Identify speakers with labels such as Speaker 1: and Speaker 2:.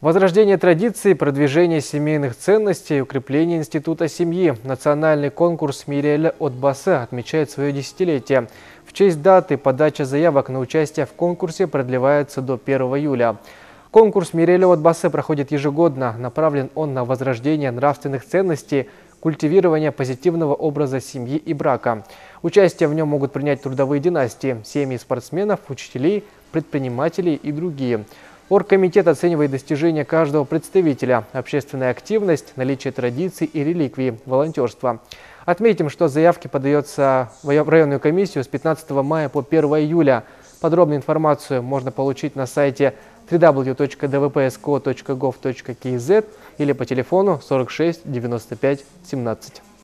Speaker 1: Возрождение традиций, продвижение семейных ценностей, укрепление института семьи. Национальный конкурс «Миреля Отбасы» отмечает свое десятилетие. В честь даты подача заявок на участие в конкурсе продлевается до 1 июля. Конкурс «Миреля Отбасы» проходит ежегодно. Направлен он на возрождение нравственных ценностей, культивирование позитивного образа семьи и брака. Участие в нем могут принять трудовые династии, семьи спортсменов, учителей, предпринимателей и другие. Оргкомитет оценивает достижения каждого представителя, общественная активность, наличие традиций и реликвий, волонтерство. Отметим, что заявки подаются в районную комиссию с 15 мая по 1 июля. Подробную информацию можно получить на сайте www.dvpsko.gov.kz или по телефону 46 95 17.